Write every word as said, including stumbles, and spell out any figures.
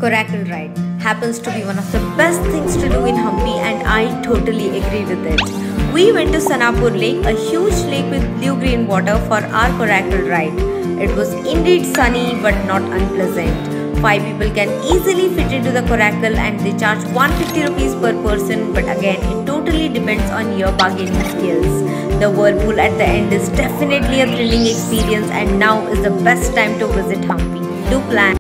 Coracle Ride happens to be one of the best things to do in Hampi, and I totally agree with it. We went to Sanapur Lake, a huge lake with blue-green water, for our Coracle Ride. It was indeed sunny but not unpleasant. Five people can easily fit into the Coracle and they charge one hundred fifty rupees per person, but again it totally depends on your bargaining skills. The whirlpool at the end is definitely a thrilling experience, and now is the best time to visit Hampi. Do plan.